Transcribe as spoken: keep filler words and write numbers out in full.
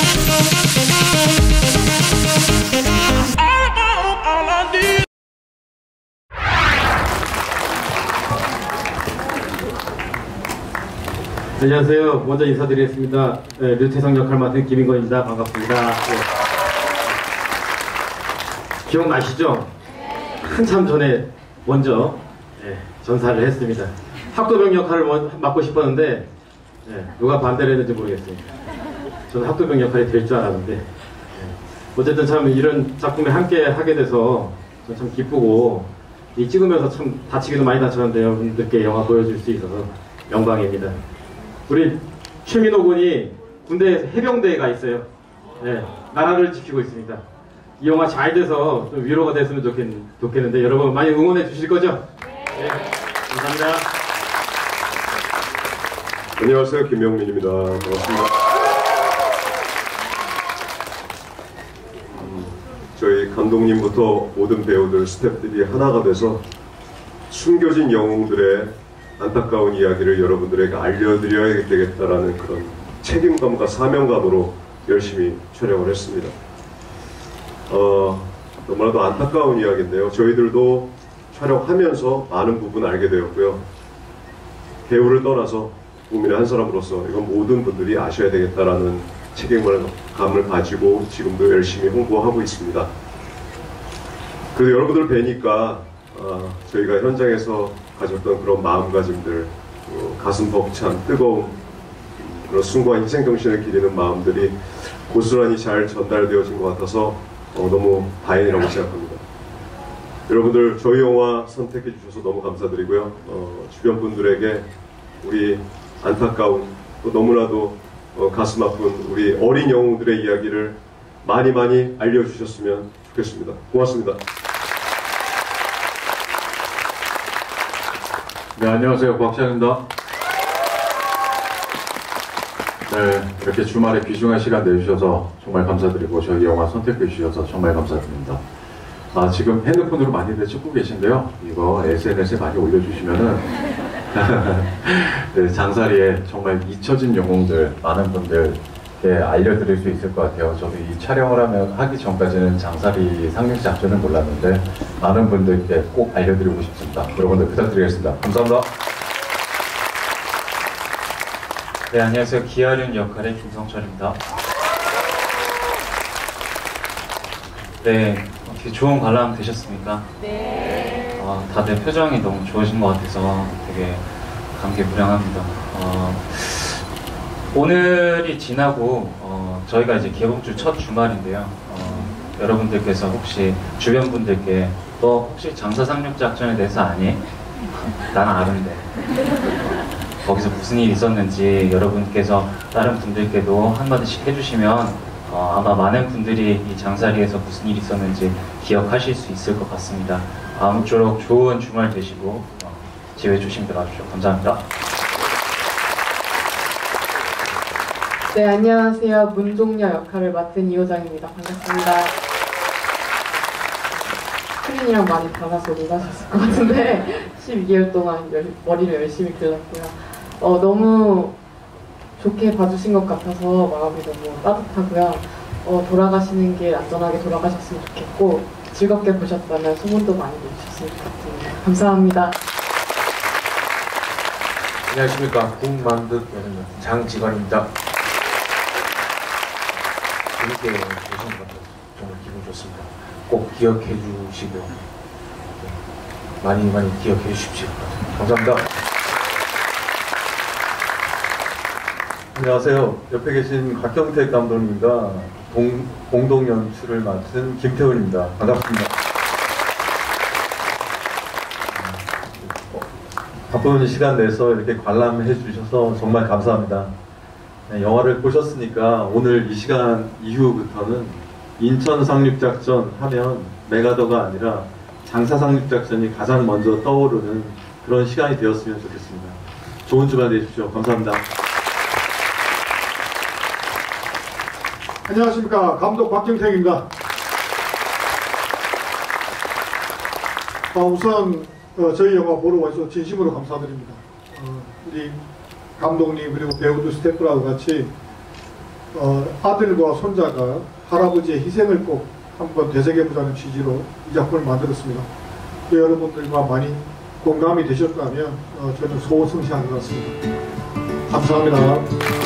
안녕하세요. 먼저 인사드리겠습니다. 네, 류태성 역할 맡은 김인권입니다. 반갑습니다. 네. 기억나시죠? 한참 전에 먼저 네, 전사를 했습니다. 학도병 역할을 맡고 싶었는데 네, 누가 반대를 했는지 모르겠습니다. 저는 학도병 역할이 될 줄 알았는데 네. 어쨌든 참 이런 작품에 함께 하게 돼서 저는 참 기쁘고 이 찍으면서 참 다치기도 많이 다쳤는데 여러분들께 영화 보여줄 수 있어서 영광입니다. 우리 최민호 군이 군대 해병대에 있어요. 네, 나라를 지키고 있습니다. 이 영화 잘 돼서 좀 위로가 됐으면 좋겠, 좋겠는데 여러분 많이 응원해 주실 거죠? 네, 감사합니다. 안녕하세요, 김명민입니다. 반갑습니다. 음, 저희 감독님부터 모든 배우들, 스태프들이 하나가 돼서 숨겨진 영웅들의 안타까운 이야기를 여러분들에게 알려드려야 되겠다라는 그런 책임감과 사명감으로 열심히 촬영을 했습니다. 어, 너무나도 안타까운 이야기인데요. 저희들도 촬영하면서 많은 부분 알게 되었고요. 배우를 떠나서 국민의 한 사람으로서 이건 모든 분들이 아셔야 되겠다라는 책임감을 가지고 지금도 열심히 홍보하고 있습니다. 그래도 여러분들 뵈니까 어, 저희가 현장에서 가졌던 그런 마음가짐들, 어, 가슴 벅찬 뜨거운 그런 숭고한 희생정신을 기리는 마음들이 고스란히 잘 전달되어진 것 같아서 어, 너무 다행이라고 생각합니다. 여러분들 저희 영화 선택해 주셔서 너무 감사드리고요. 어, 주변 분들에게 우리 안타까운 또 너무나도 어, 가슴 아픈 우리 어린 영웅들의 이야기를 많이 많이 알려주셨으면 좋겠습니다. 고맙습니다. 네, 안녕하세요. 곽시영입니다. 네, 이렇게 주말에 귀중한 시간 내주셔서 정말 감사드리고 저희 영화 선택해 주셔서 정말 감사드립니다. 아, 지금 핸드폰으로 많이들 찍고 계신데요. 이거 에스엔에스에 많이 올려주시면은 네, 장사리에 정말 잊혀진 영웅들 많은 분들께 알려드릴 수 있을 것 같아요. 저도 이 촬영을 하면 하기 전까지는 장사리 상륙 작전을 몰랐는데 많은 분들께 꼭 알려드리고 싶습니다. 여러분들 부탁드리겠습니다. 감사합니다. 네, 안녕하세요. 기아륜 역할의 김성철입니다. 네, 어떻게 좋은 관람 되셨습니까? 네. 어, 다들 표정이 너무 좋으신 것 같아서 되게 감개무량합니다. 어, 오늘이 지나고 어, 저희가 이제 개봉주 첫 주말인데요. 어, 여러분들께서 혹시 주변 분들께 또 혹시 장사 상륙 작전에 대해서 아니? 난 아는데. 거기서 무슨 일이 있었는지 여러분께서 다른 분들께도 한마디씩 해주시면 어, 아마 많은 분들이 이 장사리에서 무슨 일이 있었는지 기억하실 수 있을 것 같습니다. 아무쪼록 좋은 주말 되시고 어, 기회 주시면 들어가십시오. 감사합니다. 네, 안녕하세요. 문종녀 역할을 맡은 이호정입니다. 반갑습니다. 스크린이랑 많이 닮아서 놀라셨을 것 같은데 십이 개월 동안 열, 머리를 열심히 길렀고요. 어, 너무 좋게 봐주신 것 같아서 마음이 너무 따뜻하고요. 어, 돌아가시는 길 안전하게 돌아가셨으면 좋겠고 즐겁게 보셨다면 소문도 많이 내주셨으면 좋겠습니다. 감사합니다. 안녕하십니까. 국만득 장직원입니다. 재밌게 보신 것 같아서 정말 기분 좋습니다. 꼭 기억해 주시고요. 많이 많이 기억해 주십시오. 감사합니다. 안녕하세요. 옆에 계신 곽경택 감독님과 동, 공동 연출을 맡은 김태훈입니다. 반갑습니다. 어, 바쁜 시간 내서 이렇게 관람해 주셔서 정말 감사합니다. 네, 영화를 보셨으니까 오늘 이 시간 이후부터는 인천 상륙작전 하면 메가더가 아니라 장사 상륙작전이 가장 먼저 떠오르는 그런 시간이 되었으면 좋겠습니다. 좋은 주말 되십시오. 감사합니다. 안녕하십니까. 감독 박경택입니다. 어, 우선 어, 저희 영화 보러 와주셔서 진심으로 감사드립니다. 어, 우리 감독님 그리고 배우들 스태프라고 같이 어, 아들과 손자가 할아버지의 희생을 꼭 한번 되새겨보자는 취지로 이 작품을 만들었습니다. 또 여러분들과 많이 공감이 되셨다면 어, 저는 소승시한 것 같습니다. 감사합니다.